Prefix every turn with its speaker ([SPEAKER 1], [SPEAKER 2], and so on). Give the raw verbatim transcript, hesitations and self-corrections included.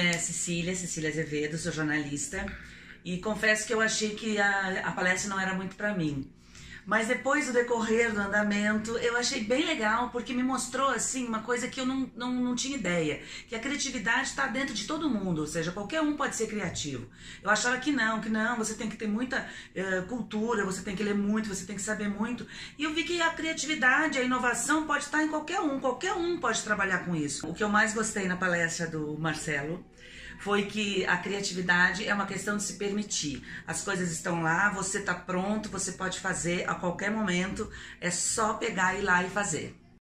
[SPEAKER 1] é Cecília, Cecília Azevedo, sou jornalista. E confesso que eu achei que a, a palestra não era muito para mim. Mas depois do decorrer do andamento, eu achei bem legal, porque me mostrou, assim, uma coisa que eu não, não, não tinha ideia. Que a criatividade está dentro de todo mundo, ou seja, qualquer um pode ser criativo. Eu achava que não, que não, você tem que ter muita uh, cultura, você tem que ler muito, você tem que saber muito. E eu vi que a criatividade, a inovação pode estar em qualquer um, qualquer um pode trabalhar com isso. O que eu mais gostei na palestra do Marcelo foi que a criatividade é uma questão de se permitir. As coisas estão lá, você está pronto, você pode fazer a qualquer momento, é só pegar, ir lá e fazer.